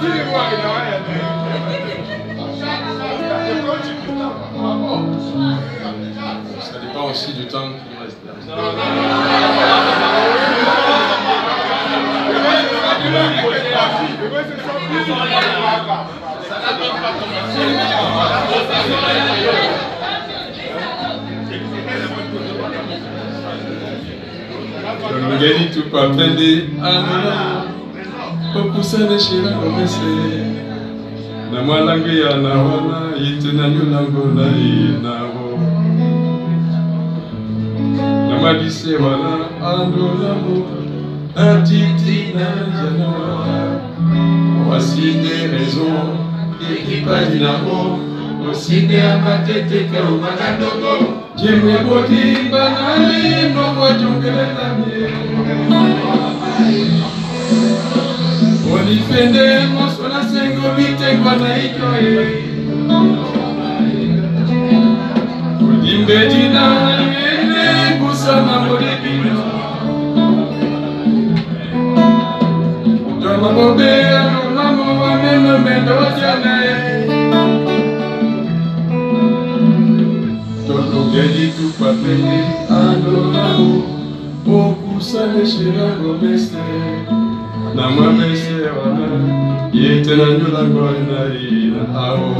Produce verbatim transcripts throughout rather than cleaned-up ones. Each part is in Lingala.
Ça dépend aussi du temps qui reste là. Ngeni tupapende anona okusane shira komese na mwalangu ya nawana yitena nyulango na inawo na mabise wana andolamu atiti na janoa voici des raisons qui partent là-haut aussi des amatete kao manandogo jemwe bodi banali no wajongele na mie Onifende mosona sengo bite kwa na ijoe Odimbe jina yene kusama moribino Joma bobe anonamo wa meno mendo jane Toto gedi tu papele anonamo Okusane shirango meste na mwamese wana yete na nyula ngona ina ao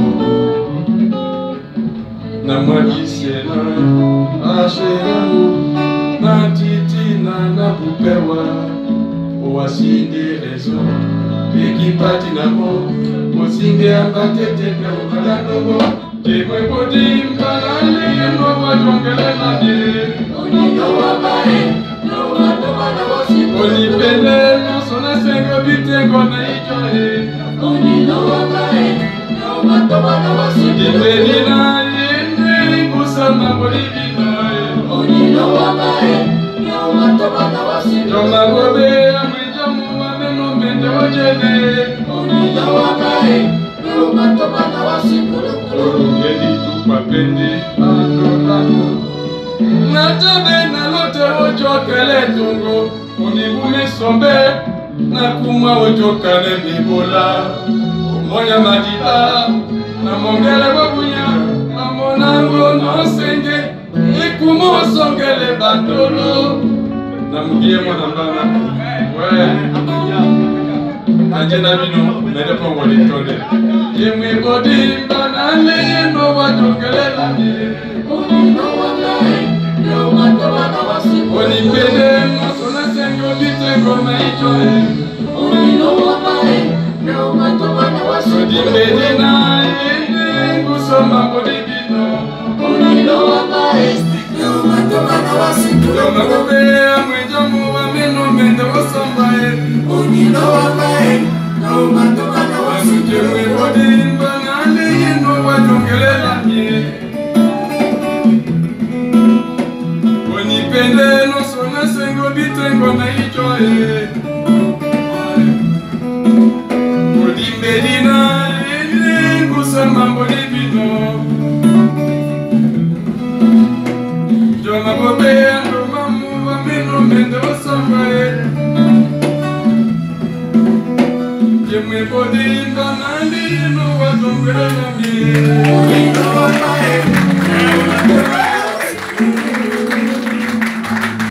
na mwakise na asheranu na titina na pupewa owasinde rezo ekipati na mo osinge ambatete na umalandogo jemwe bodi mbalale no wajongele na de oniyo wabae no watomana wasipo onipele Sona sengo bitengo na ijoe Onilo wabae Na umatoba na wasipo Dipelina yende Kusama bolivino Onilo wabae Na umatoba na wasipo Joma gobe Amwijamu wameno mende ojene Onilo wabae Na umatoba na wasipo Orungedi tupapende Ando lando Natabe na lote ojo kele tungo Unibume sombe na kumwa ojokane bibola Omoya madila na mongele wabunya Amonango no senge Ikumo songele batolo na mugie mwana mbana we Anjena mino mende po wali tonde Jemwe bodi mbana leye no wajokele lani Onino wanae no watowa na wasipo Onipende no sona sengo bitengo na ijoe Onino wabae no watowa na wasipo Odimede na yende kusoma bodibino Onino wabae no watowa na wasipo Yoma gobe amwejamu wameno mende wasambae Onino wabae no watowa na wasipo Jemwe bodi mbana leye no wajongele lamie Onipende no sona sengo bitengo na ijoe Odimedina ene kusama bolivino Joma bobe ando mamu wameno mende wasambae Jemwe bodi mbana lino wajongele lamie Onino wabae